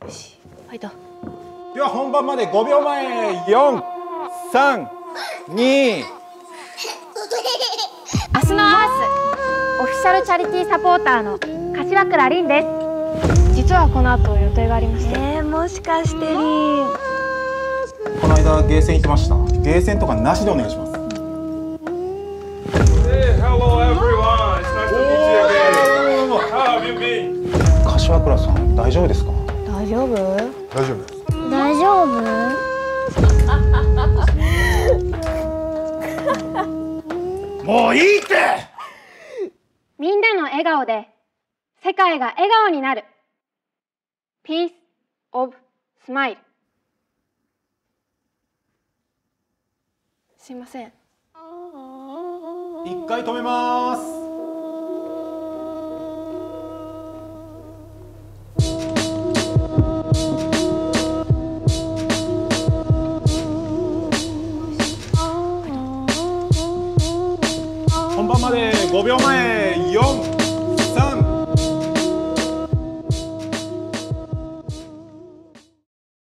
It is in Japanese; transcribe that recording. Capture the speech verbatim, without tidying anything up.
よし、ファイト。 では本番までごびょうまえ。よん、さん、に。 明日のアースオフィシャルチャリティーサポーターの柏倉凛です。実はこの後予定がありまして。 えー、もしかしてりん。 この間ゲーセン行ってました。ゲーセンとかなしでお願いします。 Hello everyone. It's nice to meet you again. How have you been? 柏倉さん、大丈夫ですか？ 大丈夫？ 大丈夫です。 大丈夫？ もういいって。 みんなの笑顔で世界が笑顔になる。Peace of Smile。 すいません。 一回止めます。本番までごびょうまえ。よん